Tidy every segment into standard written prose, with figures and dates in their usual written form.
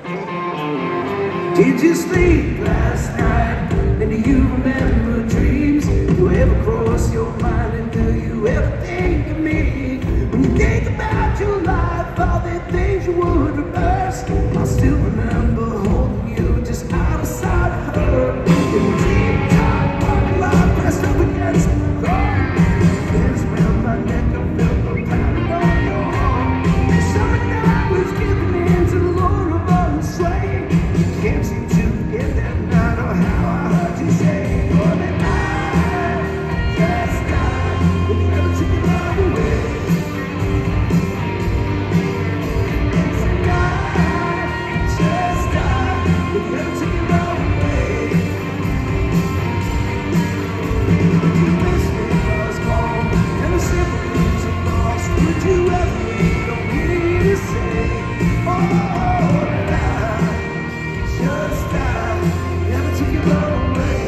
Did you sleep last night? And do you remember dreams? Do you ever cross your mind? And do you ever think of me? When you think about your life, all the things you would reverse, I still remember holding you just out of sight of her. In the deep dark parking lot, pressed up against the car. Hands around my neck, I felt the pounding on your arm. The summer night was giving in to the lure of unslain. Can't seem to forget that night or how I heard you say, "For the night just died when you never took your love away." It's the night just died when you never took your love away. Would you miss me if I was gone and the simple things are lost? Would you ever wait on me to say, "Oh, the night just died, never took your love away"?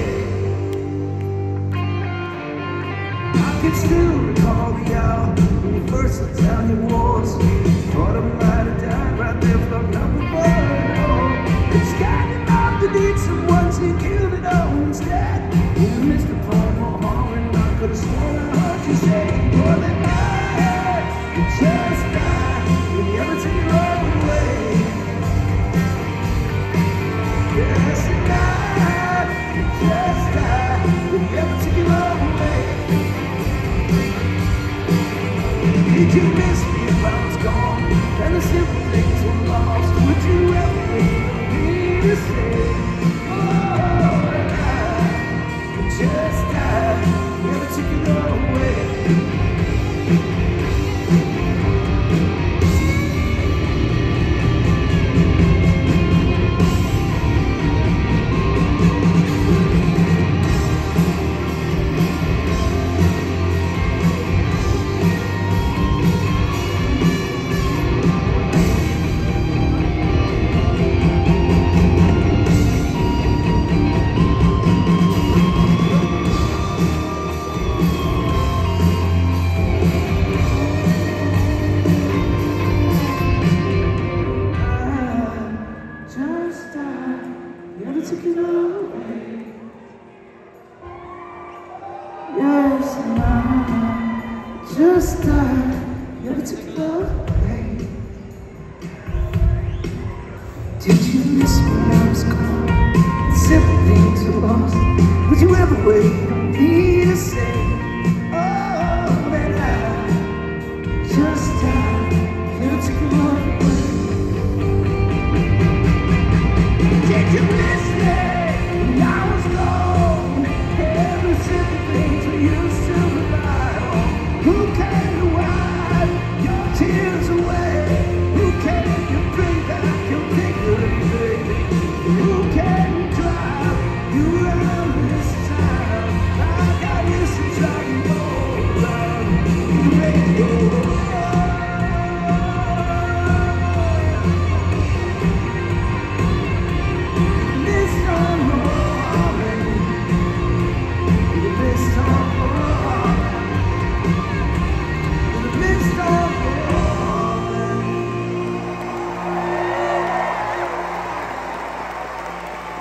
I can still recall the hour when you first let down your walls. Thought I might have died right there from number one. It's kind enough to need someone to kill it all instead. You missed the poem more harm, and I could have sworn I heard you say, "For the night just died, when you ever took your love away." Yes, the night just died when you ever took your love away. Did you miss me if I was gone and the simple things were lost? Would you ever wait on me to say, "Oh, the night just died, never took your love away"? Just died, never took your love away. Yes, and I just died, never took your love away. Did you miss me when I was gone? Simple things were lost. Would you ever wait on me to say,